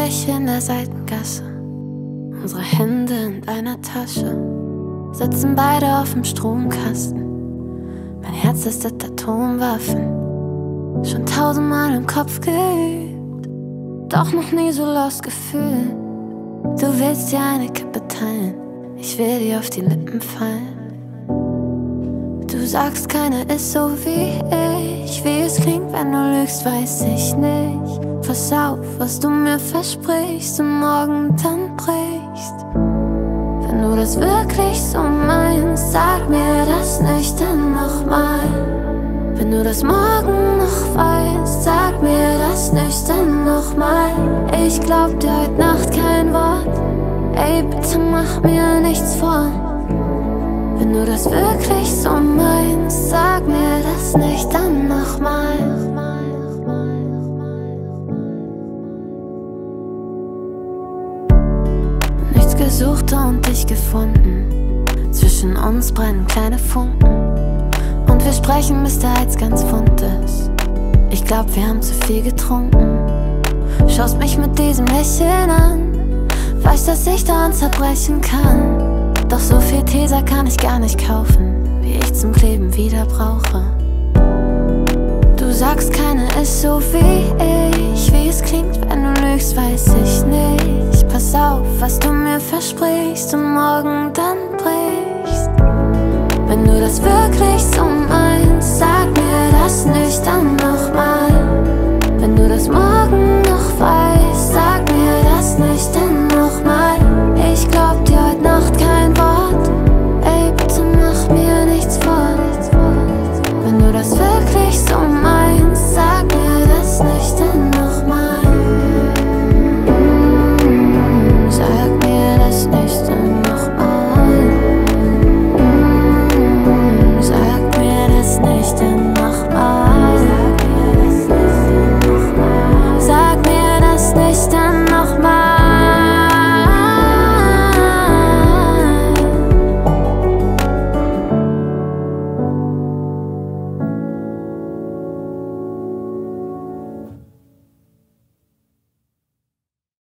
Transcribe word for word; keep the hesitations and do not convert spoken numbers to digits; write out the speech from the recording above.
Gespräch in der Seitengasse, unsere Hände in deiner Tasche, sitzen beide auf dem Stromkasten. Mein Herz ist mit Atomwaffen, schon tausendmal im Kopf geübt, doch noch nie so lost gefühlt. Du willst dir eine Kippe teilen, ich will dir auf die Lippen fallen. Du sagst, keiner ist so wie ich. Wie es klingt, wenn du lügst, weiß ich nicht. Pass auf, was du mir versprichst und morgen dann brichst. Wenn du das wirklich so meinst, sag mir das nicht dann nochmal. Wenn du das morgen noch weißt, sag mir das nicht dann nochmal. Ich glaub dir heute Nacht kein Wort. Ey, bitte mach mir nichts vor. Wenn du das wirklich so meinst, sag mir das nicht dann nochmal. Nichts gesucht und dich gefunden. Zwischen uns brennen kleine Funken. Und wir sprechen, bis der Hals ganz wund ist. Ich glaub, wir haben zu viel getrunken. Schaust mich mit diesem Lächeln an, weißt, dass ich daran zerbrechen kann. Doch so viel Tesa kann ich gar nicht kaufen, wie ich zum Kleben wieder brauche. Du sagst, keiner ist so wie ich. Wie es klingt, wenn du lügst, weiß ich nicht. Pass auf, was du mir versprichst und morgen dann brichst. Wenn du das wirklich so meinst, sag mir das nicht dann nochmal. Wenn du das morgen